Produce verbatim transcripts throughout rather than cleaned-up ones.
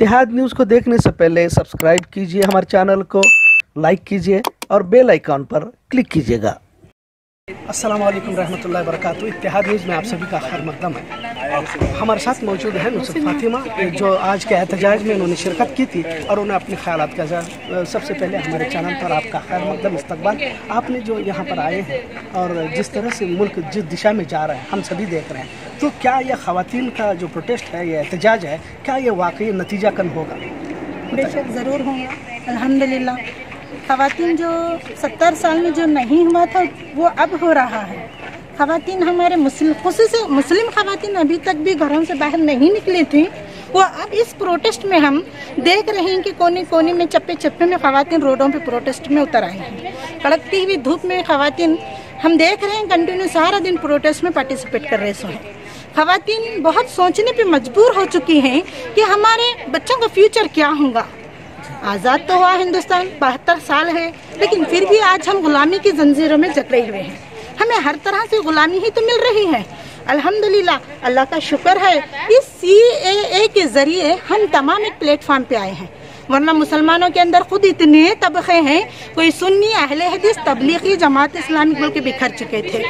इत्तेहाद news को देखने से पहले सब्सक्राइब कीजिए हमारे चैनल को, लाइक कीजिए और बेल आइकॉन पर क्लिक कीजिएगा। अस्सलाम वालेकुम रहमतुल्लाहि व बरकातहू। इत्तेहाद न्यूज़ में आप सभी का खैर मकदम है। हमारे साथ मौजूद है नुसरत फातिमा, जो आज के एहतजाज में उन्होंने शिरकत की थी और उन्हें अपने ख्यालात का इज़हार। सबसे पहले हमारे चैनल पर आपका खैर मकदम इस्तकबाल। आपने जो यहाँ पर आए हैं और जिस तरह से मुल्क जिस दिशा में जा रहा है हम सभी देख रहे हैं, तो क्या यह ख़वातीन का जो प्रोटेस्ट है, यह एहतजाज है, क्या ये वाकई नतीजा कन होगा? बेशक ज़रूर होगा। अल्हम्दुलिल्लाह ख़वातीन जो सत्तर साल में जो नहीं हुआ था वो अब हो रहा है। ख़वातीन हमारे मुस्लिम खुसूस मुस्लिम ख़वातीन अभी तक भी घरों से बाहर नहीं निकली थी, वो अब इस प्रोटेस्ट में हम देख रहे हैं कि कोने कोने में चप्पे चप्पे में ख़वातीन रोडों पे प्रोटेस्ट में उतर आई हैं। कड़कती हुई धूप में ख़वातीन हम देख रहे हैं कंटिन्यू सारा दिन प्रोटेस्ट में पार्टिसिपेट कर रहे हैं। ख़वातीन बहुत सोचने पे मजबूर हो चुकी हैं कि हमारे बच्चों का फ्यूचर क्या होगा। आज़ाद तो हुआ हिंदुस्तान, बहत्तर साल है, लेकिन फिर भी आज हम गुलामी की जंजीरों में जकड़े हुए हैं। हमें हर तरह से गुलामी ही तो मिल रही है। अल्हम्दुलिल्लाह, अल्लाह का शुक्र है, इस सी ए ए के जरिए हम तमाम एक प्लेटफॉर्म पे आए हैं। वरना मुसलमानों के अंदर खुद इतने तबके हैं, कोई सुन्नी, अहले हदीस, तबलीगी, जमात इस्लामी बोल के बिखर चुके थे।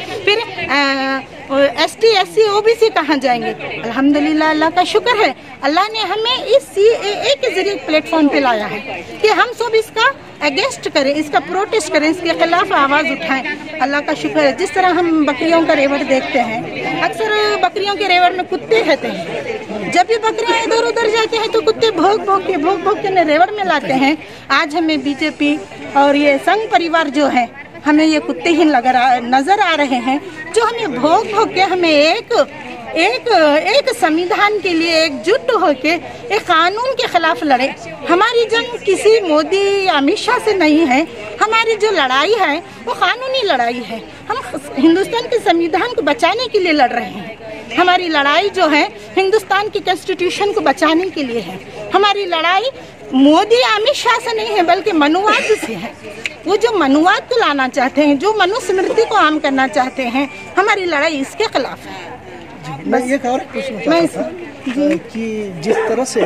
फिर S T S C O B C कहाँ जाएंगे? अल्हम्दुलिल्लाह, अल्लाह का शुक्र है, अल्लाह ने हमें इस सी ए ए के जरिए प्लेटफॉर्म पे लाया है कि हम सब इसका अगेंस्ट करें, इसका प्रोटेस्ट करें, इसके खिलाफ आवाज़ उठाएं। अल्लाह का शुक्र है, जिस तरह हम बकरियों का रेवड़ देखते हैं, अक्सर बकरियों के रेवड़ में कुत्ते रहते हैं। जब भी बकरियां इधर उधर जाते हैं तो कुत्ते भोग भोग के भोग भोग के रेवड़ में लाते हैं। आज हमें बीजेपी और ये संघ परिवार जो है, हमें ये कुत्ते ही नजर आ रहे हैं, जो हमें भोग भोग के हमें एक एक एक संविधान के लिए एकजुट होके एक कानून के खिलाफ लड़े। हमारी जंग किसी मोदी अमित शाह से नहीं है, हमारी जो लड़ाई है वो कानूनी लड़ाई है। हम हिंदुस्तान के संविधान को बचाने के लिए लड़ रहे हैं। हमारी लड़ाई जो है हिंदुस्तान की कॉन्स्टिट्यूशन को बचाने के लिए है। हमारी लड़ाई मोदी अमित शाह से नहीं है, बल्कि मनुवाद से है। वो जो मनुवाद को लाना चाहते हैं, जो मनुस्मृति को आम करना चाहते हैं, हमारी लड़ाई इसके खिलाफ है। मैं ये और पूछना चाहता था कि जिस तरह से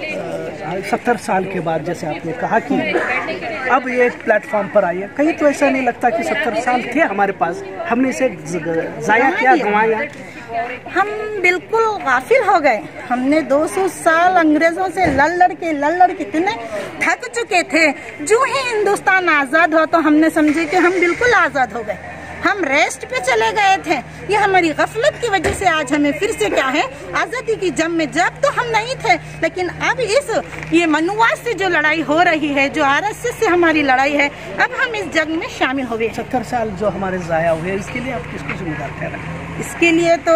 सत्तर साल के बाद, जैसे आपने कहा कि अब ये प्लेटफॉर्म पर आई है, कहीं तो ऐसा नहीं लगता कि सत्तर साल थे हमारे पास, हमने इसे जाया किया, गंवाया? हम बिल्कुल गाफिल हो गए। हमने दो सौ साल अंग्रेजों से लड़ लड़ के लड़ लड़ के इतने थक चुके थे। जो ही हिंदुस्तान आज़ाद हुआ तो हमने समझे कि हम बिल्कुल आज़ाद हो गए, हम रेस्ट पे चले गए थे। ये हमारी गफलत की वजह से आज हमें फिर से क्या है, आज़ादी की जंग में जब तो हम नहीं थे, लेकिन अब इस ये मनुवाद से जो लड़ाई हो रही है, जो आर एस एस से हमारी लड़ाई है, अब हम इस जंग में शामिल हो गए। सत्तर साल जो हमारे जाया हुए, इसके लिए आप किसको जिम्मेदार ठहराएं? इसके लिए तो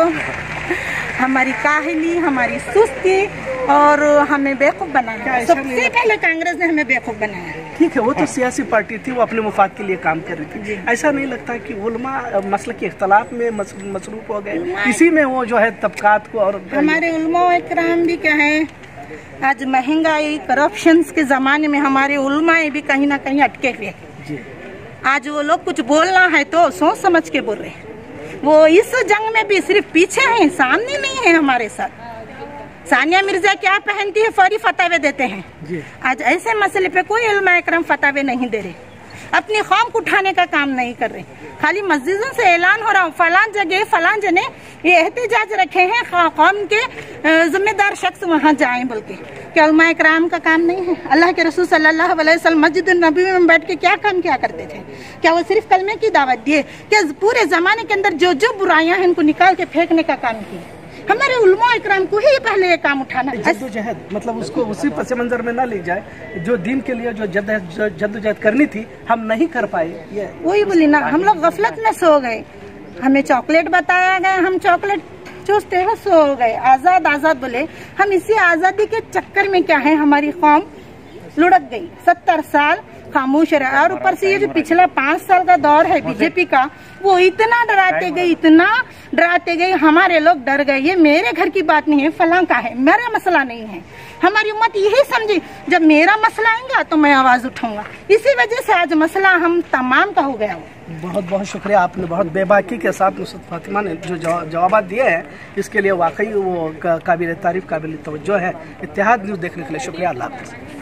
हमारी काहली, हमारी सुस्ती और हमें बेवकूफ़ बनाया। सबसे पहले कांग्रेस ने हमें बेवकूफ़ बनाया। ठीक है, वो तो सियासी पार्टी थी, वो अपने मुफाद के लिए काम कर रही थी। ऐसा नहीं लगता कि उलमा मसले के इख्तलाफ में मसरूफ हो गए, इसी में वो जो है तबकात को? और हमारे उलमा इकराम भी क्या है, आज महंगाई, करप्शन के ज़माने में हमारे उलमाए भी कहीं ना कहीं अटके हुए हैं। आज वो लोग कुछ बोलना है तो सोच समझ के बोल रहे हैं। वो इस जंग में भी सिर्फ पीछे हैं, सामने नहीं है हमारे साथ। सानिया मिर्जा क्या पहनती है, फौरी फतावे देते हैं। आज ऐसे मसले पे कोई उलमा इकराम फतावे नहीं दे रहे, अपनी कौम को उठाने का काम नहीं कर रहे। खाली मस्जिदों से ऐलान हो रहा, फलां जगह फलां जने ये एहतजाज रखे हैं, कौम के जिम्मेदार शख्स वहाँ जाएं बोल के। क्या उलमा इकराम का काम नहीं है? अल्लाह के रसूल सल्लल्लाहु अलैहि वसल्लम मस्जिद नबी में बैठ के क्या काम किया करते थे? क्या वो सिर्फ कलमे की दावत दिए? क्या पूरे जमाने के अंदर जो जो बुराइयां हैं उनको निकाल के फेंकने का काम किया? हमारे उलमा इकराम को ही पहले ये काम उठाना है। जद्दोजहद मतलब उसको उसी पस मंजर में ना ले जाए, जो दीन के लिए जो जद्दोजहद करनी थी हम नहीं कर पाए। ये वही बोली ना, हम लोग गफलत में सो गए। हमें चॉकलेट बताया गया, हम चॉकलेट चूसते हुए सो गए। आज़ाद आज़ाद बोले, हम इसी आज़ादी के चक्कर में क्या है, हमारी कौम लुढ़क गई। सत्तर साल खामोश रहा। और ऊपर से ये जो पिछला पाँच साल का दौर है बीजेपी का, वो इतना डराते गए, इतना डराते गए, हमारे लोग डर गए। ये मेरे घर की बात नहीं है, फलां का है, मेरा मसला नहीं है। हमारी उम्मत यही समझी, जब मेरा मसला आएगा तो मैं आवाज उठाऊंगा। इसी वजह से आज मसला हम तमाम का हो गया। बहुत बहुत शुक्रिया, आपने बहुत बेबाकी के साथ नुसरत फातिमा ने जो जवाब दिए हैं, इसके लिए वाकई वो काबिल तारीफ, काबिल तवज्जो है। इत्तेहाद न्यूज़ देखने के लिए शुक्रिया। अल्लाह हाफ़िज़।